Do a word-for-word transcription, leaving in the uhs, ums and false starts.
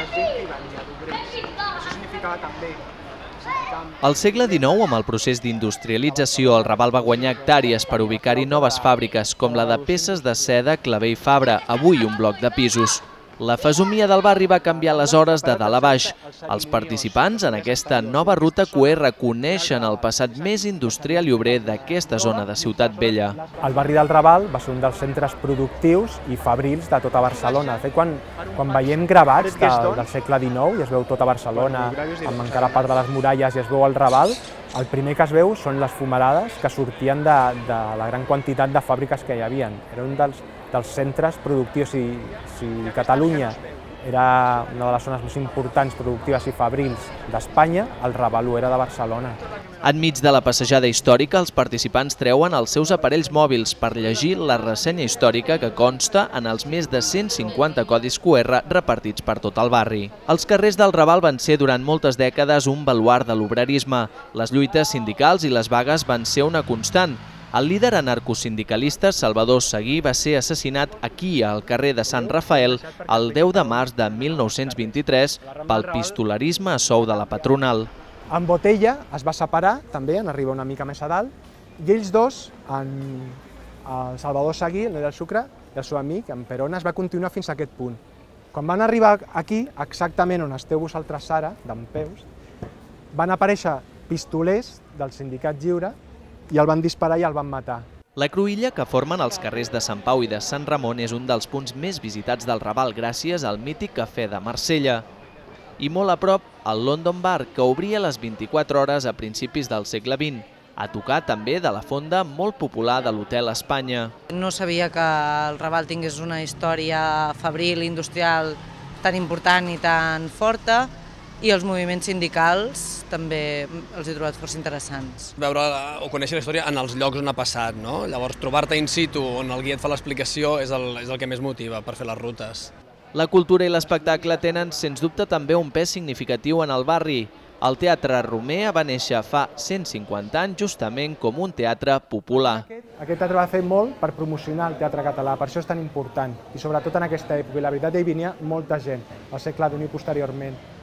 gent que hi venia, d'obrers. Això significava també Al segle dinou, amb el procés d'industrialització, el Raval va guanyar hectàrees per ubicar-hi noves fàbriques, com la de peces de seda Clavé i Fabra, avui un bloc de pisos. La fesomia del barri va canviar aleshores de dalt a baix. Els participants en aquesta nova ruta Q R coneixen el passat més industrial i obrer d'aquesta zona de Ciutat Vella. El barri del Raval va ser un dels centres productius i fabrils de tota Barcelona. De fet, quan, quan veiem gravats del, del segle dinou i es veu tota Barcelona, amb encara part de les muralles i es veu el Raval, el primer que es veu són les fumarades que sortien de, de la gran quantitat de fàbriques que hi havia. Era un dels, dels centres productius. Si, si Catalunya era una de les zones més importants productives i fabrils d'Espanya, el Raval ho era de Barcelona. Enmig de la passejada històrica, els participants treuen els seus aparells mòbils per llegir la ressenya històrica que consta en els més de cent cinquanta codis Q R repartits per tot el barri. Els carrers del Raval van ser durant moltes dècades un baluard de l'obrerisme. Les lluites sindicals i les vagues van ser una constant. El líder anarcosindicalista Salvador Seguí va ser assassinat aquí, al carrer de Sant Rafael, el deu de març de mil nou-cents vint-i-tres pel pistolerisme a sou de la patronal. En Botella es va separar també, en arribar una mica més a dalt, i ells dos, en el Salvador Seguí, el del Sucre, i el seu amic, en Perona, es va continuar fins a aquest punt. Quan van arribar aquí, exactament on esteu vosaltres ara, dempeus, van aparèixer pistolers del Sindicat Lliure i el van disparar i el van matar. La cruïlla que formen els carrers de Sant Pau i de Sant Ramon és un dels punts més visitats del Raval gràcies al mític Cafè de Marsella. I molt a prop, el London Bar, que obria les vint-i-quatre hores a principis del segle vint, a tocar també de la fonda molt popular de l'Hotel Espanya. No sabia que el Raval tingués una història fabril, industrial tan important i tan forta, i els moviments sindicals també els he trobat força interessants. Veure o conèixer la història en els llocs on ha passat, no? Llavors, trobar-te in situ, on el guia et fa l'explicació, és el, és el que més motiva per fer les rutes. La cultura i l'espectacle tenen, sens dubte, també un pes significatiu en el barri. El Teatre Romea va néixer fa cent cinquanta anys justament com un teatre popular. Aquest teatre va fer molt per promocionar el teatre català, per això és tan important, i sobretot en aquesta època. I la veritat, hi venia molta gent, al segle dinou i posteriorment.